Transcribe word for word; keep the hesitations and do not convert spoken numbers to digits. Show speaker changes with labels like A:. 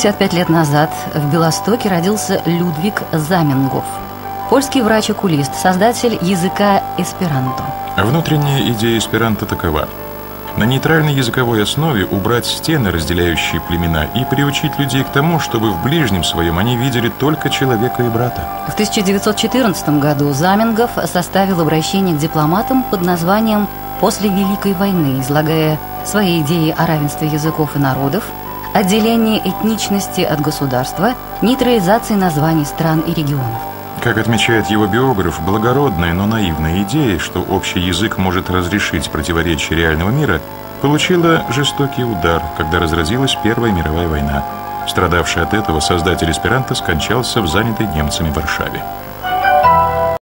A: пятьдесят пять лет назад в Белостоке родился Людвиг Заменгоф, польский врач-окулист, создатель языка эсперанто.
B: Внутренняя идея эсперанто такова: на нейтральной языковой основе убрать стены, разделяющие племена, и приучить людей к тому, чтобы в ближнем своем они видели только человека и брата.
A: В тысяча девятьсот четырнадцатом году Заменгоф составил обращение к дипломатам под названием «После Великой войны», излагая свои идеи о равенстве языков и народов, отделении этничности от государства, нейтрализации названий стран и регионов.
B: Как отмечает его биограф, благородная, но наивная идея, что общий язык может разрешить противоречия реального мира, получила жестокий удар, когда разразилась Первая мировая война. Страдавший от этого создатель эсперанто скончался в занятой немцами Варшаве.